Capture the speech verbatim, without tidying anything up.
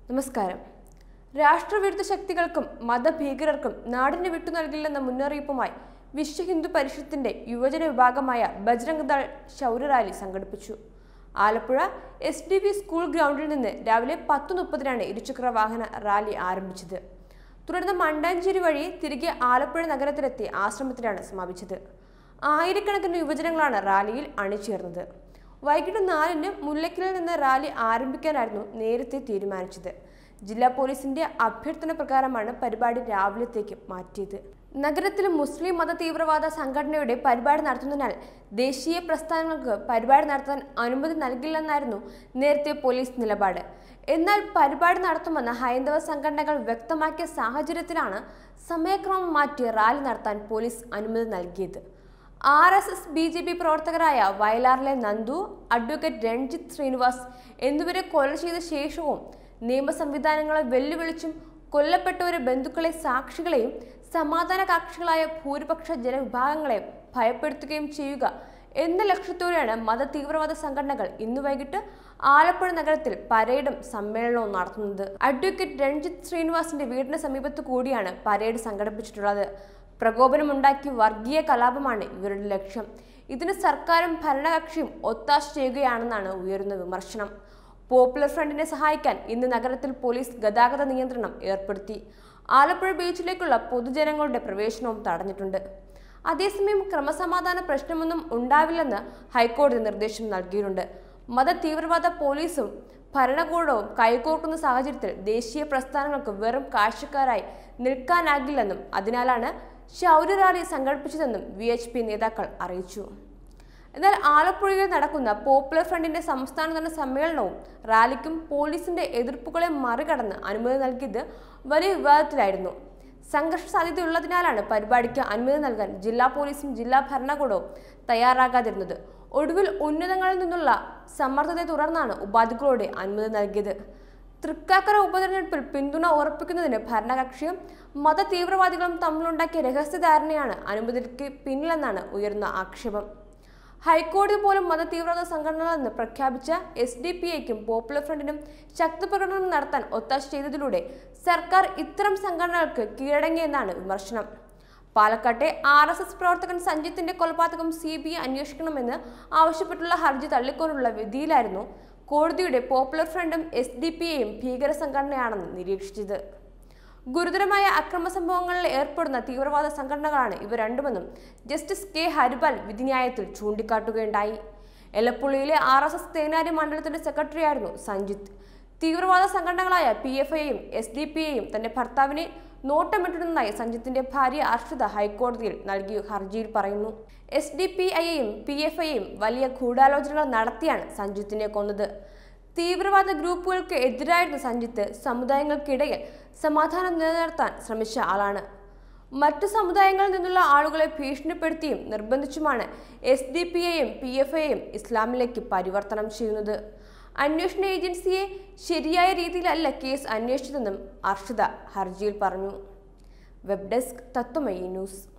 നമസ്കാരം. രാഷ്ട്രവിരുദ്ധ ശക്തികൾക്കും മതഭീകരർക്കും നാടിനെ വിട്ടു നൽകില്ലെന്ന മുന്നറിയിപ്പുമായി വിശ്വ ഹിന്ദു പരിഷത്തിന്റെ യുവജന വിഭാഗമായ ബജ്രംഗ് ദൾ ശൗര്യ റാലി സംഘടിപ്പിച്ചു. Alappuzha S D V school ഗ്രൗണ്ടിൽ നിന്ന് രാവിലെ പത്ത് മുപ്പതിനാണ് ഇരുചക്ര വാഹന റാലി ആരംഭിച്ചത്. തുടർന്ന് മണ്ടാഞ്ചേരി വഴി തിരികെ ആലപ്പുഴ നഗരത്തിലെത്തി ആശ്രമത്തിലാണ് സമാപിച്ചത്. ആയിരക്കണക്കിന് യുവജനങ്ങളാണ് റാലിയിൽ അണിചേർന്നത്. വൈകിട്ട് നാലിന് മുല്ലയ്ക്കലിൽ നിന്ന് റാലി ആരംഭിക്കാനായിരുന്നു നേരത്തെ തീരുമാനിച്ചത്. ജില്ലാ പോലീസിന്റെ അഭ്യർത്ഥന പ്രകാരമാണ് പരിപാടി രാവിലത്തേക്ക് മാറ്റിയത്. നഗരത്തിൽ മുസ്ലിം മത തീവ്രവാദ സംഘടനയുടെ പരിപാടി നടത്തുന്നതിനാൽ ദേശീയ പ്രസ്ഥാനങ്ങൾക്ക് പരിപാടി നടത്താൻ അനുമതി നൽകില്ലെന്നായിരുന്നു നേരത്തെ പോലീസ് നിലപാട്. എന്നാൽ പരിപാടി നടത്തുമെന്ന് ഹൈന്ദവ സംഘടനകൾ വ്യക്തമാക്കിയ സാഹചര്യത്തിലാണ് സമയക്രമം മാറ്റി റാലി നടത്താൻ പോലീസ് അനുമതി നൽകിയത്. R S S B J P പ്രവർത്തകരായ വയലാറിലെ നന്ദു, അഡ്വക്കേറ്റ് രഞ്ജിത്ത് ശ്രീനിവാസ് എന്നിവരെ കൊല ചെയ്ത ശേഷവും നിയമ സംവിധാനങ്ങളെ വെല്ലുവിളിച്ചും കൊല്ലപ്പെട്ടവരെ ബന്ധുക്കളെ സാക്ഷികളെയും സമാധാന കാക്ഷികളായ ഭൂരിപക്ഷ ജനവിഭാഗങ്ങളെ ഭയപ്പെടുത്തുകയും ചെയ്യുക എന്ന ലക്ഷ്യത്തോടെയാണ് മത തീവ്രവാദ സംഘടനകൾ ഇന്ന് വൈകിട്ട് ആലപ്പുഴ നഗരത്തിൽ പരേഡും സമ്മേളനവും നടത്തുന്നത്. അഡ്വക്കേറ്റ് രഞ്ജിത്ത് ശ്രീനിവാസിന്റെ വീടിന് സമീപത്ത് കൂടിയാണ് പരേഡ് സംഘടിപ്പിച്ചിട്ടുള്ളത്. പ്രകോപനമുണ്ടാക്കി വർഗീയ കലാപമാണ് ഇവരുടെ ലക്ഷ്യം. ഇതിന് സർക്കാരും ഭരണകക്ഷിയും ഒത്താശ ചെയ്യുകയാണെന്നാണ് ഉയരുന്ന വിമർശനം. പോപ്പുലർ ഫ്രണ്ടിനെ സഹായിക്കാൻ ഇന്ന് നഗരത്തിൽ പോലീസ് ഗതാഗത നിയന്ത്രണം ഏർപ്പെടുത്തി. ആലപ്പുഴ ബീച്ചിലേക്കുള്ള പൊതുജനങ്ങളുടെ പ്രവേശനവും തടഞ്ഞിട്ടുണ്ട്. അതേസമയം ക്രമസമാധാന പ്രശ്നമൊന്നും ഉണ്ടാവില്ലെന്ന് ഹൈക്കോടതി നിർദ്ദേശം നൽകിയിട്ടുണ്ട്. മത തീവ്രവാദ പോലീസും ഭരണകൂടവും കൈകോർക്കുന്ന സാഹചര്യത്തിൽ ദേശീയ പ്രസ്ഥാനങ്ങൾക്ക് വെറും കാഴ്ചക്കാരായി നിൽക്കാനാകില്ലെന്നും അതിനാലാണ് ശൗര്യ റാലി സംഘടിപ്പിച്ചതെന്നും വി എച്ച് പി നേതാക്കൾ അറിയിച്ചു. എന്നാൽ ആലപ്പുഴയിൽ നടക്കുന്ന പോപ്പുലർ ഫ്രണ്ടിന്റെ സംസ്ഥാനതല സമ്മേളനവും റാലിക്കും പോലീസിന്റെ എതിർപ്പുകളെ മറികടന്ന് അനുമതി നൽകിയത് വലിയ വിവാദത്തിലായിരുന്നു. സംഘർഷ സാധ്യതയുള്ളതിനാലാണ് പരിപാടിക്ക് അനുമതി നൽകാൻ ജില്ലാ പോലീസും ജില്ലാ ഭരണകൂടവും തയ്യാറാകാതിരുന്നത്. ഒടുവിൽ ഉന്നതങ്ങളിൽ നിന്നുള്ള സമ്മർദ്ദത്തെ തുടർന്നാണ് ഉപാധികളോടെ അനുമതി നൽകിയത്. തൃക്കാക്കര ഉപതെരഞ്ഞെടുപ്പിൽ പിന്തുണ ഉറപ്പിക്കുന്നതിന് ഭരണകക്ഷിയും മത തീവ്രവാദികളും തമ്മിലുണ്ടാക്കിയ രഹസ്യധാരണയാണ് അനുമതിക്ക് പിന്നിലെന്നാണ് ഉയർന്ന ആക്ഷേപം. ഹൈക്കോടതി പോലും മത തീവ്രവാദ സംഘടനകളെന്ന് പ്രഖ്യാപിച്ച എസ് ഡി പി ഐക്കും പോപ്പുലർ ഫ്രണ്ടിനും ശക്തി പ്രകടനം നടത്താൻ ഒത്താശ ചെയ്തതിലൂടെ സർക്കാർ ഇത്തരം സംഘടനകൾക്ക് കീഴടങ്ങിയെന്നാണ് വിമർശനം. പാലക്കാട്ടെ ആർ എസ് എസ് പ്രവർത്തകൻ സഞ്ജിത്തിന്റെ കൊലപാതകം സി ബി ഐ അന്വേഷിക്കണമെന്ന് ആവശ്യപ്പെട്ടുള്ള ഹർജി തള്ളിക്കൊണ്ടുള്ള വിധിയിലായിരുന്നു കോടതിയുടെ പോപ്പുലർ ഫ്രണ്ടും എസ് ഡി പി ഐയും ഭീകര സംഘടനയാണെന്ന് നിരീക്ഷിച്ചത്. ഗുരുതരമായ അക്രമ സംഭവങ്ങളിൽ ഏർപ്പെടുന്ന തീവ്രവാദ സംഘടനകളാണ് ഇവ രണ്ടുമെന്നും ജസ്റ്റിസ് കെ ഹരിപാൽ വിധിന്യായത്തിൽ ചൂണ്ടിക്കാട്ടുകയുണ്ടായി. എലപ്പുള്ളിയിലെ ആർ എസ് എസ് തേനാരി മണ്ഡലത്തിന്റെ സെക്രട്ടറിയായിരുന്നു സഞ്ജിത്ത്. തീവ്രവാദ സംഘടനകളായ പി എഫ് ഐയും എസ് ഡി പി ഐയും തന്റെ ഭർത്താവിനെ നോട്ടമിട്ടിരുന്നതായി സഞ്ജിത്തിന്റെ ഭാര്യ അർഷിത ഹൈക്കോടതിയിൽ നൽകിയ ഹർജിയിൽ പറയുന്നു. എസ് ഡി പി ഐയും പി എഫ് ഐയും വലിയ ഗൂഢാലോചനകൾ നടത്തിയാണ് സഞ്ജിത്തിനെ കൊന്നത്. തീവ്രവാദ ഗ്രൂപ്പുകൾക്ക് എതിരായിരുന്ന സഞ്ജിത്ത് സമുദായങ്ങൾക്കിടയിൽ സമാധാനം നിലനിർത്താൻ ശ്രമിച്ച ആളാണ്. മറ്റു സമുദായങ്ങളിൽ നിന്നുള്ള ആളുകളെ ഭീഷണിപ്പെടുത്തിയും നിർബന്ധിച്ചുമാണ് എസ് ഡി പി ഐയും പി എഫ് ഐയും ഇസ്ലാമിലേക്ക് പരിവർത്തനം ചെയ്യുന്നത്. അന്വേഷണ ഏജൻസിയെ ശരിയായ രീതിയിലല്ല കേസ് അന്വേഷിച്ചതെന്നും അർഷിത ഹർജിയിൽ പറഞ്ഞു. Web desk Tattvamayi news.